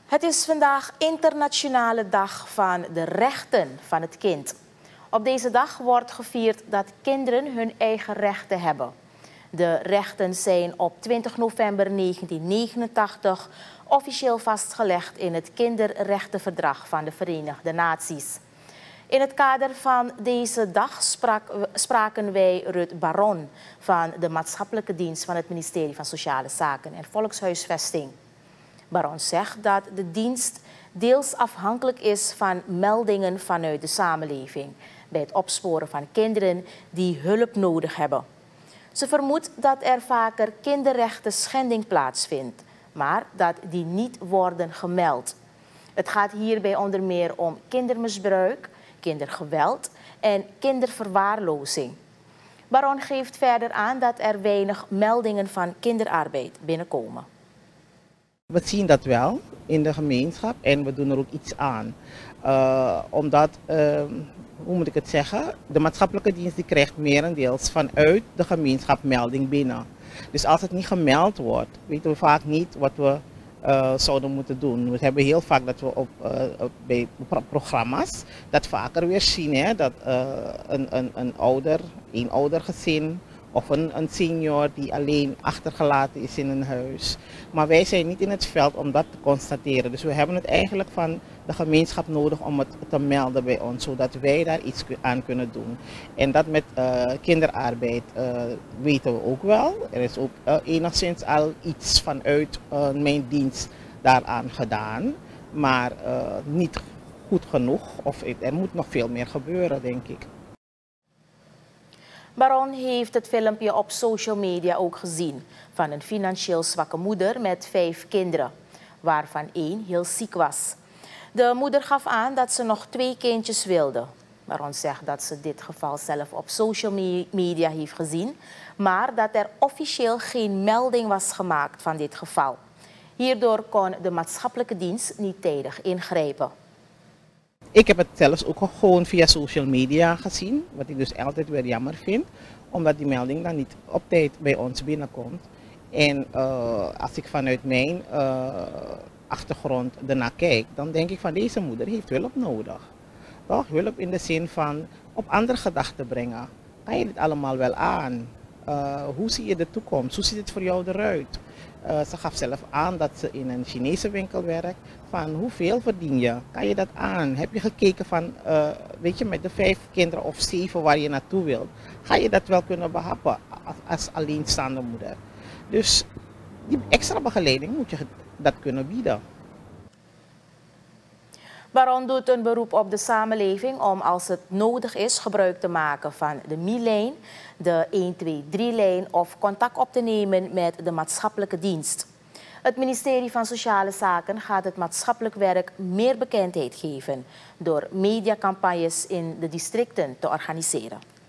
Het is vandaag Internationale Dag van de Rechten van het Kind. Op deze dag wordt gevierd dat kinderen hun eigen rechten hebben. De rechten zijn op 20 november 1989 officieel vastgelegd in het Kinderrechtenverdrag van de Verenigde Naties. In het kader van deze dag spraken wij Ruud Baron van de maatschappelijke dienst van het ministerie van Sociale Zaken en Volkshuisvesting. Baron zegt dat de dienst deels afhankelijk is van meldingen vanuit de samenleving bij het opsporen van kinderen die hulp nodig hebben. Ze vermoedt dat er vaker kinderrechten schending plaatsvindt, maar dat die niet worden gemeld. Het gaat hierbij onder meer om kindermisbruik, kindergeweld en kinderverwaarlozing. Baron geeft verder aan dat er weinig meldingen van kinderarbeid binnenkomen. We zien dat wel in de gemeenschap en we doen er ook iets aan. Omdat, hoe moet ik het zeggen, de maatschappelijke dienst die krijgt merendeels vanuit de gemeenschap melding binnen. Dus als het niet gemeld wordt, weten we vaak niet wat we zouden moeten doen. We hebben heel vaak dat we bij programma's dat vaker weer zien, hè, dat een oudergezin of een senior die alleen achtergelaten is in een huis. Maar wij zijn niet in het veld om dat te constateren. Dus we hebben het eigenlijk van de gemeenschap nodig om het te melden bij ons, zodat wij daar iets aan kunnen doen. En dat met kinderarbeid weten we ook wel. Er is ook enigszins al iets vanuit mijn dienst daaraan gedaan, maar niet goed genoeg. Of er moet nog veel meer gebeuren, denk ik. Baron heeft het filmpje op social media ook gezien van een financieel zwakke moeder met 5 kinderen, waarvan 1 heel ziek was. De moeder gaf aan dat ze nog 2 kindjes wilde. Baron zegt dat ze dit geval zelf op social media heeft gezien, maar dat er officieel geen melding was gemaakt van dit geval. Hierdoor kon de maatschappelijke dienst niet tijdig ingrijpen. Ik heb het zelfs ook gewoon via social media gezien, wat ik dus altijd weer jammer vind, omdat die melding dan niet op tijd bij ons binnenkomt. En als ik vanuit mijn achtergrond ernaar kijk, dan denk ik van deze moeder heeft hulp nodig. Toch? Hulp in de zin van op andere gedachten brengen. Kan je dit allemaal wel aan? Hoe zie je de toekomst? Hoe ziet het voor jou eruit? Ze gaf zelf aan dat ze in een Chinese winkel werkt. Van hoeveel verdien je? Kan je dat aan? Heb je gekeken van, weet je, met de 5 kinderen of 7 waar je naartoe wilt, ga je dat wel kunnen behappen als alleenstaande moeder? Dus die extra begeleiding moet je dat kunnen bieden. Baron doet een beroep op de samenleving om als het nodig is gebruik te maken van de MI-lijn, de 123-lijn of contact op te nemen met de maatschappelijke dienst. Het ministerie van Sociale Zaken gaat het maatschappelijk werk meer bekendheid geven door mediacampagnes in de districten te organiseren.